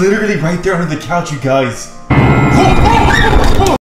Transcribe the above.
literally right there under the couch, you guys.